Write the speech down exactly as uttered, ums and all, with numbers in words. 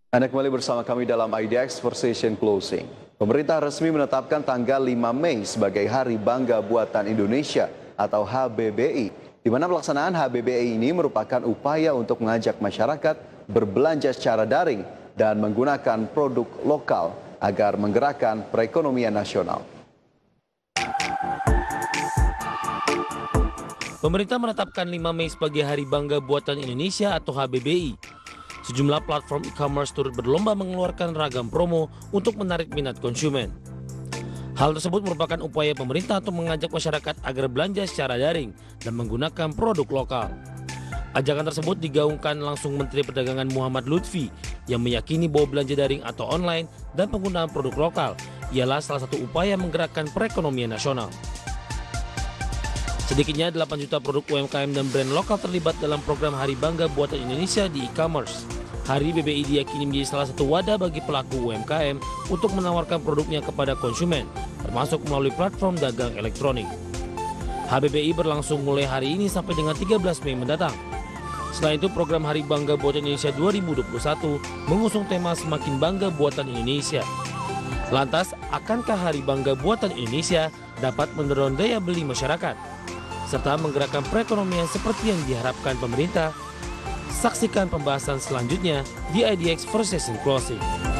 Anda kembali bersama kami dalam I D X Session Closing. Pemerintah resmi menetapkan tanggal lima Mei sebagai Hari Bangga Buatan Indonesia atau H B B I, di mana pelaksanaan H B B I ini merupakan upaya untuk mengajak masyarakat berbelanja secara daring dan menggunakan produk lokal agar menggerakkan perekonomian nasional. Pemerintah menetapkan lima Mei sebagai Hari Bangga Buatan Indonesia atau H B B I. Sejumlah platform e-commerce turut berlomba mengeluarkan ragam promo untuk menarik minat konsumen. Hal tersebut merupakan upaya pemerintah untuk mengajak masyarakat agar belanja secara daring dan menggunakan produk lokal. Ajakan tersebut digaungkan langsung Menteri Perdagangan Muhammad Lutfi yang meyakini bahwa belanja daring atau online dan penggunaan produk lokal ialah salah satu upaya menggerakkan perekonomian nasional. Sedikitnya delapan juta produk U M K M dan brand lokal terlibat dalam program Hari Bangga Buatan Indonesia di e-commerce. Hari B B I diyakini menjadi salah satu wadah bagi pelaku U M K M untuk menawarkan produknya kepada konsumen, termasuk melalui platform dagang elektronik. H B B I berlangsung mulai hari ini sampai dengan tiga belas Mei mendatang. Selain itu, program Hari Bangga Buatan Indonesia dua ribu dua puluh satu mengusung tema Semakin Bangga Buatan Indonesia. Lantas, akankah Hari Bangga Buatan Indonesia dapat mendorong daya beli masyarakat, serta menggerakkan perekonomian seperti yang diharapkan pemerintah? Saksikan pembahasan selanjutnya di I D X Session Closing.